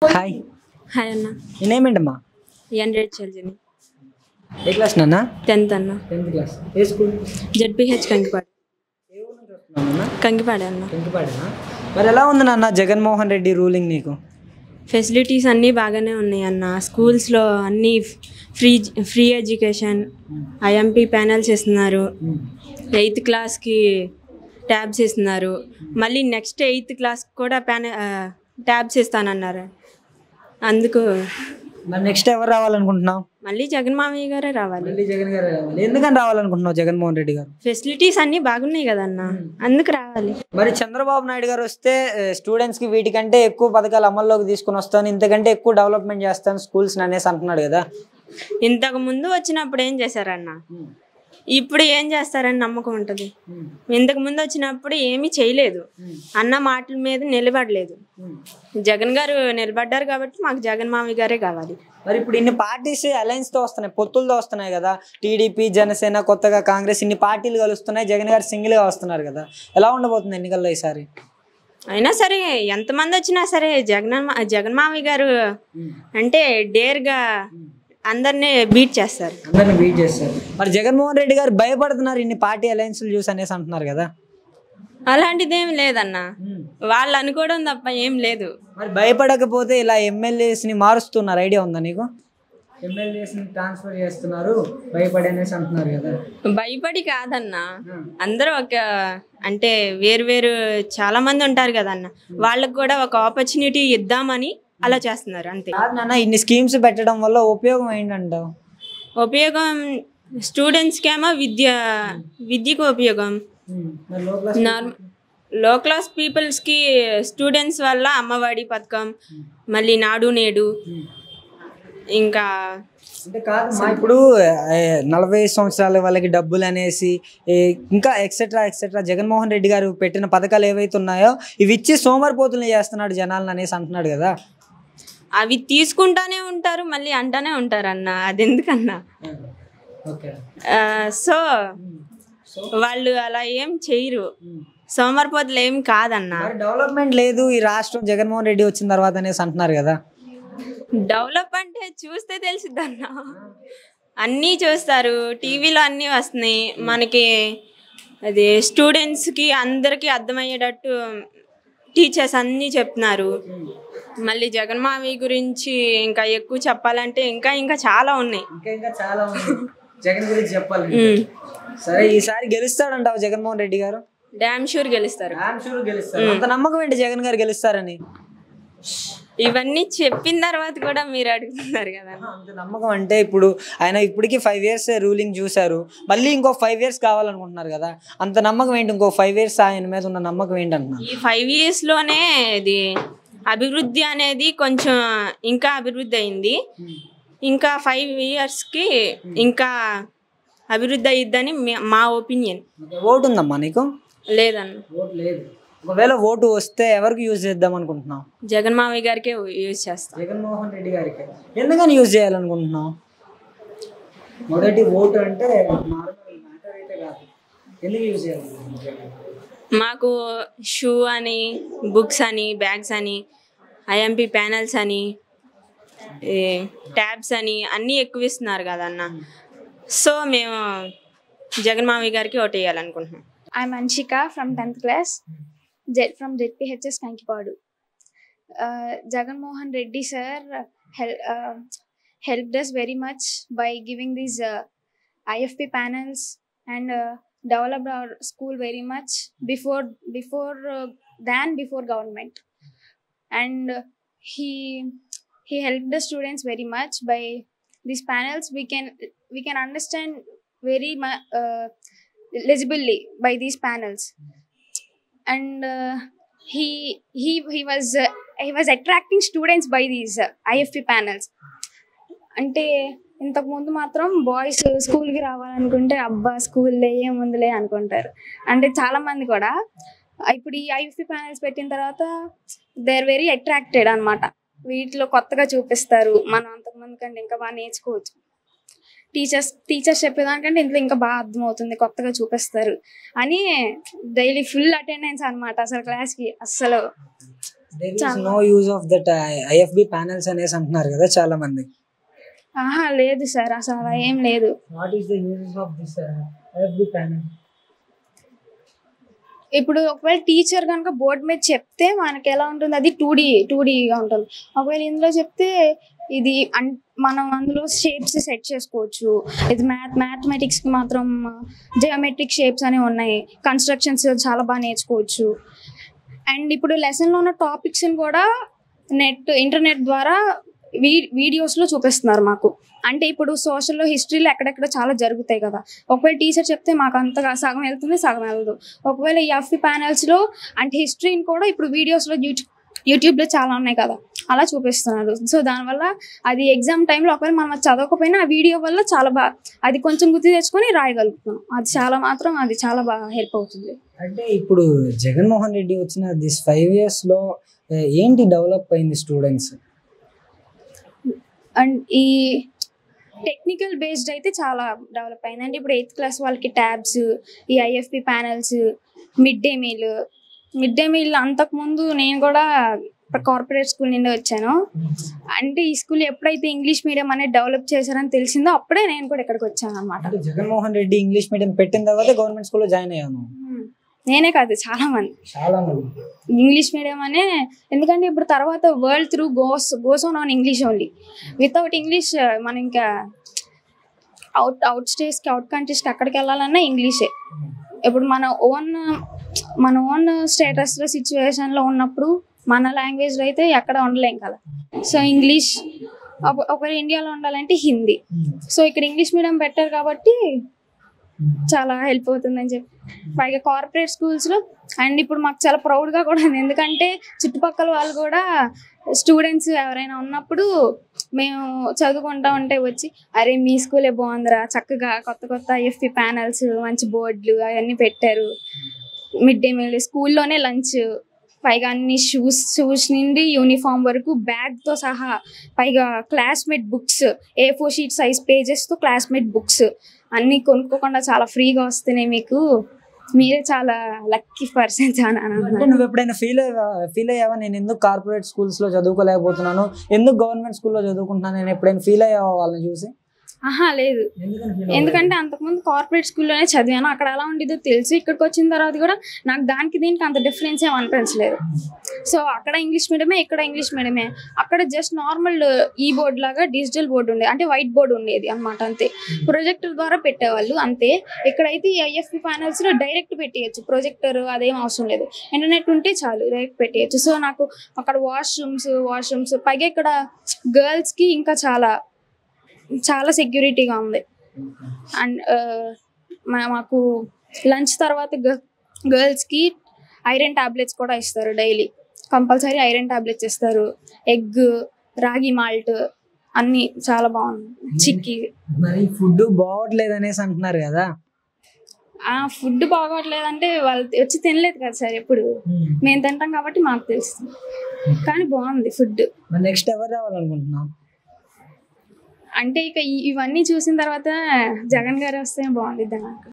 Hi hi అన్న. నేనేమేంటమ్మా? ఎండ్రెడ్ చల్జని. ఏ class నాన్న? 10th అన్న. 10th class. ఏ స్కూల్? జెడ్పీహెచ్ కంకిపాడు. ఏ ఊరు నుంచి వస్తున్నావు నాన్న? కంకిపాడు అన్న. కంకిపాడేనా? మరి ఎలా ఉంది నాన్న జగన్మోహన్ రెడ్డి రూలింగ్ నీకు? ఫెసిలిటీస్ అన్నీ బాగానే ఉన్నాయి అన్న. స్కూల్స్లో అన్నీ ఫ్రీ ఎడ్యుకేషన్, ఐఎంపీ ప్యానల్స్ ఇస్తున్నారు. 8th క్లాస్కి ట్యాబ్స్ ఇస్తున్నారు. మళ్ళీ నెక్స్ట్ 8th క్లాస్కి కూడా ట్యాబ్స్ ఇస్తానన్నారు. అందుకు మరి నెక్స్ట్ ఎవరు రావాలనుకుంటున్నావు? మళ్ళీ జగన్ మామయ్య గారే రావాలి. మళ్ళీ జగన్ గారు రావాలి. ఎందుకని రావాలనుకుంటున్నావు జగన్మోహన్ రెడ్డి గారు? ఫెసిలిటీస్ అన్నీ బాగున్నాయి కదన్న, అందుకు రావాలి. మరి చంద్రబాబు నాయుడు గారు వస్తే స్టూడెంట్స్కి వీటికంటే ఎక్కువ పథకాలు అమల్లోకి తీసుకుని వస్తాను, ఇంతకంటే ఎక్కువ డెవలప్మెంట్ చేస్తాను స్కూల్స్ అనేసి అంటున్నాడు కదా. ఇంతకు ముందు వచ్చినప్పుడు ఏం చేశారన్న, ఇప్పుడు ఏం చేస్తారని నమ్మకం ఉంటుంది. ఇంతకు ముందు వచ్చినప్పుడు ఏమీ చేయలేదు, అన్న మాటల మీద నిలబడలేదు. జగన్ గారు నిలబడ్డారు కాబట్టి మాకు జగన్ మామయ్య గారే కావాలి. మరి ఇప్పుడు ఇన్ని పార్టీస్ అలయన్స్ తో వస్తున్నాయి, పొత్తులతో వస్తున్నాయి కదా. టీడీపీ, జనసేన, కొత్తగా కాంగ్రెస్, ఇన్ని పార్టీలు కలుస్తున్నాయి. జగన్ గారు సింగిల్ గా వస్తున్నారు కదా. ఎలా ఉండబోతుంది ఎన్నికల్లో ఈసారి? అయినా సరే ఎంతమంది వచ్చినా సరే జగన్ మామయ్య గారు అంటే డేర్గా అందరినీ బీట్ చేస్తారు. మరి జగన్మోహన్ రెడ్డి గారు భయపడుతున్నారు ఇన్ని పార్టీ అలయన్స్లు చూసి అనేసి అంటున్నారు కదా. అలాంటిదేం లేదన్న, వాళ్ళు అనుకోవడం తప్ప ఏం లేదు. మరి భయపడకపోతే ఇలా ఎమ్మెల్యేస్ ని మారుస్తున్నారు, ఐడియా ఉందా నీకు? ఎమ్మెల్యేస్ ని ట్రాన్స్ఫర్ చేస్తున్నారు భయపడి అనేసి అంటున్నారు కదా. భయపడి కాదన్న, అందరూ అంటే వేరు చాలా మంది ఉంటారు కదన్న, వాళ్ళకు కూడా ఒక ఆపర్చునిటీ ఇద్దామని అలా చేస్తున్నారు అంతే. నాన్న ఇన్ని స్కీమ్స్ పెట్టడం వల్ల ఉపయోగం ఏంటంటావు? ఉపయోగం స్టూడెంట్స్కేమో విద్యకు ఉపయోగం. లో క్లాస్ పీపుల్స్కి స్టూడెంట్స్ వల్ల అమ్మఒడి పథకం, మళ్ళీ నాడు నేడు, ఇంకా అంటే కాదు ఇప్పుడు 40 సంవత్సరాల వాళ్ళకి డబ్బులు అనేసి ఇంకా ఎక్సెట్రా జగన్మోహన్ రెడ్డి గారు పెట్టిన పథకాలు ఏవైతే ఉన్నాయో ఇవి ఇచ్చి సోమరిపోతులు చేస్తున్నాడు జనాలను అనేసి అంటున్నాడు కదా. అవి తీసుకుంటానే ఉంటారు, మళ్ళీ అంటానే ఉంటారు అన్న, అది ఎందుకన్నా. సో వాళ్ళు అలా ఏం చేయరు, సోమరిపోతులు ఏం కాదన్న. డెవలప్మెంట్ లేదు ఈ రాష్ట్రం జగన్మోహన్ రెడ్డి వచ్చిన తర్వాత అనేసి అంటున్నారు కదా. డెవలప్ అంటే చూస్తే తెలిసిద్ది అన్న, అన్నీ చూస్తారు, టీవీలో అన్నీ వస్తున్నాయి మనకి. అది స్టూడెంట్స్కి అందరికీ అర్థమయ్యేటట్టు టీచర్స్ అన్నీ చెప్తున్నారు. మళ్ళీ జగన్ మామయ్య గురించి ఇంకా ఎక్కువ చెప్పాలంటే ఇంకా చాలా ఉన్నాయి. జగన్ గురించి చెప్పాలి. సరే ఈసారి గెలుస్తాడంటావు జగన్మోహన్ రెడ్డి గారు? డామ్ షూర్ గెలుస్తారు. అంత నమ్మకం ఏంటి జగన్ గారు గెలుస్తారని? ఇవన్నీ చెప్పిన తర్వాత కూడా మీరు అడుగుతున్నారు కదా. అంత నమ్మకం అంటే ఇప్పుడు ఆయన ఇప్పటికీ 5 years రూలింగ్ చూశారు, మళ్ళీ ఇంకో 5 years కావాలనుకుంటున్నారు కదా. అంత నమ్మకం ఏంటి? ఇంకో 5 years ఆయన మీద ఉన్న నమ్మకం ఏంటంటున్నారు? ఈ 5 yearsలోనే ఇది అభివృద్ధి అనేది కొంచెం ఇంకా అభివృద్ధి అయింది. ఇంకా 5 yearsకి ఇంకా అభివృద్ధి అయ్యిద్దని మా ఒపీనియన్. ఓటు ఉందమ్మా నీకు? లేదన్న. ఓటు లేదు. ఒకవేళ ఓటు వస్తే ఎవరికి యూజ్ చేద్దాం అనుకుంటున్నావు? జగన్ మామయ్య గారికే యూజ్ చేస్తాం. జగన్మోహన్ రెడ్డి గారికి ఎందుకని యూజ్ చేయాలనుకుంటున్నావు? మొదటి ఓటు అంటే మ్యాటర్ అయితే కాదు, ఎందుకు యూజ్ చేయాలి? మాకు షూ అని, బుక్స్ అని, బ్యాగ్స్ అని, ఐఎంపీ ప్యానల్స్ అని, ట్యాబ్స్ అని అన్నీ ఎక్కువ ఇస్తున్నారు కదన్న. సో మేము జగన్ మామయ్య గారికి ఓటు వేయాలనుకుంటున్నాం. I'm Anshika from 10th class from JPHS Kankipadu. Jagan Mohan Reddy sir helped us very much by giving these IFP panels and developed our school very much before government. And he helped the students very much by these panels. We can understand very much legibly by these panels, and he was attracting students by these IFP panels. అంటే ఇంతకు ముందు మాత్రం boys స్కూల్కి రావాలనుకుంటే అబ్బా స్కూల్లో ఏముందిలే అనుకుంటారు. అంటే చాలా మంది కూడా ఇప్పుడు ఈ IFP ప్యానల్స్ పెట్టిన తర్వాత దే ఆర్ వెరీ అట్రాక్టెడ్ అనమాట. వీటిలో కొత్తగా చూపిస్తారు, మనం అంతకుముందు కంటే ఇంకా బాగా నేర్చుకోవచ్చు. టీచర్స్ చెప్పేదానికంటే ఇంట్లో ఇంకా బాగా అర్థమవుతుంది, కొత్తగా చూపిస్తారు అని డైలీ ఫుల్ అటెండెన్స్ అనమాట. అసలు క్లాస్కి అస్సలు no use of that IFB panels అనేసి అంటున్నారు కదా చాలా మంది. లేదు సార్, అసలు అలా ఏం లేదు. What is the use of this IFB panel? ఇప్పుడు ఒకవేళ టీచర్ కనుక బోర్డు మీద చెప్తే మనకి ఎలా ఉంటుంది, అది 2Dగా ఉంటుంది. ఒకవేళ ఇందులో చెప్తే ఇది మనం అందులో షేప్స్ సెట్ చేసుకోవచ్చు. ఇది మ్యాథమెటిక్స్కి మాత్రం జియోమెట్రిక్ షేప్స్ అనేవి ఉన్నాయి, కన్స్ట్రక్షన్స్ చాలా బాగా నేర్చుకోవచ్చు. అండ్ ఇప్పుడు లెసన్లో ఉన్న టాపిక్స్ని కూడా ఇంటర్నెట్ ద్వారా వీడియోస్లో చూపిస్తున్నారు మాకు. అంటే ఇప్పుడు సోషల్లో హిస్టరీలో ఎక్కడెక్కడ చాలా జరుగుతాయి కదా, ఒకవేళ టీచర్ చెప్తే మాకు అంతగా సగం వెళ్తుంది, సగం వెళ్ళదు. ఒకవేళ ఈ ఎఫ్బి ప్యానెల్స్లో అంటే హిస్టరీని కూడా ఇప్పుడు వీడియోస్లో యూట్యూబ్లో చాలా ఉన్నాయి కదా, అలా చూపిస్తున్నారు. సో దానివల్ల అది ఎగ్జామ్ టైంలో ఒకవేళ మనం చదవకపోయినా ఆ వీడియో వల్ల చాలా బాగా అది కొంచెం గుర్తు తెచ్చుకొని రాయగలుగుతున్నాం. అది చాలా బాగా హెల్ప్ అవుతుంది. అంటే ఇప్పుడు జగన్మోహన్ రెడ్డి వచ్చిన దిస్ 5 yearsలో ఏంటి డెవలప్ అయింది స్టూడెంట్స్? అండ్ ఈ టెక్నికల్ బేస్డ్ అయితే చాలా డెవలప్ అయింది. అంటే ఇప్పుడు 8th class వాళ్ళకి ట్యాబ్స్, ఈ IFB panels, mid day meal అంతకుముందు నేను కూడా కార్పొరేట్ స్కూల్ నుండి వచ్చాను. అంటే ఈ స్కూల్ ఎప్పుడైతే ఇంగ్లీష్ మీడియం అనేది డెవలప్ చేశారని తెలిసిందో అప్పుడే నేను కూడా ఇక్కడికి వచ్చాను అనమాట. జగన్మోహన్ రెడ్డి ఇంగ్లీష్ మీడియం పెట్టిన తర్వాత గవర్నమెంట్ స్కూల్లో జాయిన్ అయ్యాను. నేనే కాదు, చాలా మంది ఇంగ్లీష్ మీడియం అనే. ఎందుకంటే ఇప్పుడు తర్వాత world through goes on English only. Without English మనం ఇంకా అవుట్ స్టేట్స్కి, అవుట్ కంట్రీస్కి అక్కడికి వెళ్ళాలన్నా ఇంగ్లీషే. ఇప్పుడు మన ఓన్ స్టేటస్లో సిచ్యువేషన్లో ఉన్నప్పుడు మన లాంగ్వేజ్లో అయితే ఎక్కడ ఉండలేం కదా. సో ఇంగ్లీష్, ఒకవేళ ఇండియాలో ఉండాలంటే హిందీ. సో ఇక్కడ ఇంగ్లీష్ మీడియం పెట్టారు కాబట్టి చాలా హెల్ప్ అవుతుందని చెప్పి. పైగా కార్పొరేట్ స్కూల్స్లో అండ్ ఇప్పుడు మాకు చాలా ప్రౌడ్గా కూడా ఉంది. ఎందుకంటే చుట్టుపక్కల వాళ్ళు కూడా స్టూడెంట్స్ ఎవరైనా ఉన్నప్పుడు మేము చదువుకుంటా ఉంటే వచ్చి, అరే మీ స్కూలే బాగుందిరా, చక్కగా కొత్త ఐఎఫ్బి ప్యానెల్స్, మంచి బోర్డులు అవన్నీ పెట్టారు, మిడ్ డే మీల్, స్కూల్లోనే లంచ్, పైగా అన్ని షూస్ నుండి యూనిఫామ్ వరకు బ్యాగ్తో సహా, పైగా classmate books, A4 sheet size పేజెస్తో క్లాస్మేట్ బుక్స్ అన్నీ కొనుక్కోకుండా చాలా ఫ్రీగా వస్తున్నాయి మీకు. మీరే చాలా లక్కీ పర్సన్స్ అని. నువ్వు ఎప్పుడైనా ఫీల్ అయ్యావా, నేను ఎందుకు కార్పొరేట్ స్కూల్స్లో చదువుకోలేకపోతున్నాను, ఎందుకు గవర్నమెంట్ స్కూల్లో చదువుకుంటున్నాను, నేను ఎప్పుడైనా ఫీల్ అయ్యావా వాళ్ళని చూసి? లేదు, ఎందుకంటే అంతకుముందు కార్పొరేట్ స్కూల్లోనే చదివాను, అక్కడ ఎలా ఉండేదో తెలుసు. ఇక్కడికి వచ్చిన తర్వాత కూడా నాకు దీనికి అంత డిఫరెన్స్ ఏం అనిపించలేదు. సో అక్కడ ఇంగ్లీష్ మీడియమే, ఇక్కడ ఇంగ్లీష్ మీడియమే. అక్కడ జస్ట్ నార్మల్ ఈ బోర్డ్ లాగా డిజిటల్ బోర్డు ఉండేది, అంటే వైట్ బోర్డు ఉండేది అనమాట, అంతే. ప్రొజెక్టర్ ద్వారా పెట్టేవాళ్ళు అంతే. ఇక్కడైతే ఈ ఐఎఫ్బి ప్యానెల్స్లో డైరెక్ట్ పెట్టేయచ్చు, ప్రొజెక్టర్ అదేం అవసరం లేదు, ఇంటర్నెట్ ఉంటే చాలు డైరెక్ట్ పెట్టేయచ్చు. సో నాకు అక్కడ వాష్రూమ్స్ పైగా ఇక్కడ గర్ల్స్కి ఇంకా చాలా సెక్యూరిటీగా ఉంది. అండ్ మాకు లంచ్ తర్వాత గర్ల్స్కి ఐరన్ టాబ్లెట్స్ కూడా ఇస్తారు, డైలీ కంపల్సరీ ఐరన్ టాబ్లెట్స్ ఇస్తారు. ఎగ్, రాగి మాల్ట్ అన్నీ చాలా బాగుంది. చిక్కీ. మరి ఫుడ్ బాగోట్లేదు అనేసి అంటున్నారు కదా? ఫుడ్ బాగోట్లేదంటే వాళ్ళు వచ్చి తినలేదు కదా సార్, ఎప్పుడు మేము తింటాం కాబట్టి మాకు తెలుస్తుంది. కానీ బాగుంది ఫుడ్. నెక్స్ట్ ఎవరు రావాలనుకుంటున్నాం? అంటే ఇక ఇవన్నీ చూసిన తర్వాత జగన్ గారు వస్తే బాగుంటుంది నాకు.